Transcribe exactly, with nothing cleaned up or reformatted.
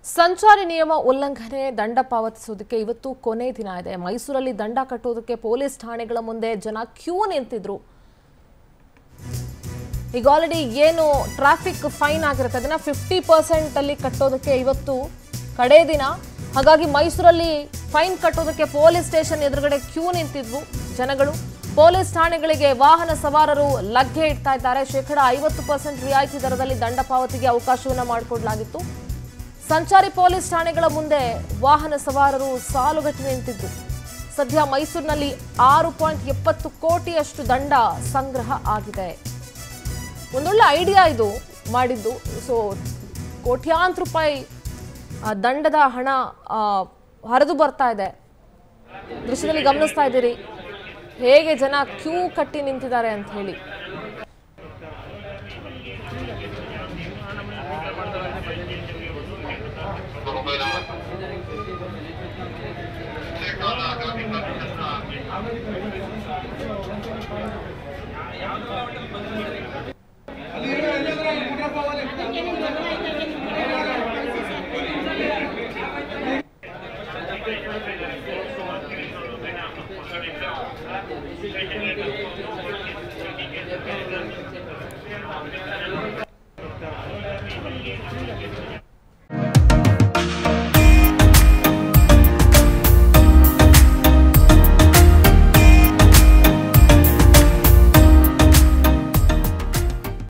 ಸಂಚಾರಿ ನಿಯಮ ಉಲ್ಲಂಘನೆ ದಂಡ ಪಾವತಿಸುವುದಕ್ಕೆ ಇವತ್ತು ಕೊನೆ ದಿನ ಇದೆ. ಮೈಸೂರಲ್ಲಿ ದಂಡ ಕಟ್ಟುವುದಕ್ಕೆ ಪೊಲೀಸ್ ಠಾಣೆಗಳ ಮುಂದೆ ಜನ ಕ್ಯೂ ನಿಂತಿದ್ರು. ಈಗ ಆಲ್ರೆಡಿ ಏನು ಟ್ರಾಫಿಕ್ ಫೈನ್ ಆಗಿರುತ್ತೆ ಅದನ್ನ ಫಿಫ್ಟಿ ಪರ್ಸೆಂಟ್ ಅಲ್ಲಿ ಕಟ್ಟೋದಕ್ಕೆ ಇವತ್ತು ಕಡೆ ದಿನ. ಹಾಗಾಗಿ ಮೈಸೂರಲ್ಲಿ ಫೈನ್ ಕಟ್ಟೋದಕ್ಕೆ ಪೊಲೀಸ್ ಸ್ಟೇಷನ್ ಎದುರುಗಡೆ ಕ್ಯೂ ನಿಂತಿದ್ವು ಜನಗಳು. ಪೊಲೀಸ್ ಠಾಣೆಗಳಿಗೆ ವಾಹನ ಸವಾರರು ಲಗ್ಗೆ ಇಡ್ತಾ ಇದ್ದಾರೆ. ಶೇಕಡ ಐವತ್ತು ಪರ್ಸೆಂಟ್ ರಿಯಾಯಿತಿ ದರದಲ್ಲಿ ದಂಡ ಪಾವತಿಗೆ ಅವಕಾಶವನ್ನ ಮಾಡಿಕೊಡಲಾಗಿತ್ತು. ಸಂಚಾರಿ ಪೊಲೀಸ್ ಠಾಣೆಗಳ ಮುಂದೆ ವಾಹನ ಸವಾರರು ಸಾಲುಗಟ್ಟಿ ನಿಂತಿದ್ದು. ಸದ್ಯ ಮೈಸೂರಿನಲ್ಲಿ ಆರು ಪಾಯಿಂಟ್ ಎಪ್ಪತ್ತು ಕೋಟಿಯಷ್ಟು ದಂಡ ಸಂಗ್ರಹ ಆಗಿದೆ. ಒಂದೊಳ್ಳೆ ಐಡಿಯಾ ಇದು ಮಾಡಿದ್ದು. ಸೊ ಕೋಟ್ಯಾಂತರ ರೂಪಾಯಿ ದಂಡದ ಹಣ ಹರಿದು ಬರ್ತಾ ಇದೆ. ದೃಶ್ಯದಲ್ಲಿ ಗಮನಿಸ್ತಾ ಇದ್ದೀರಿ ಹೇಗೆ ಜನ ಕ್ಯೂ ಕಟ್ಟಿ ನಿಂತಿದ್ದಾರೆ ಅಂತ ಹೇಳಿ.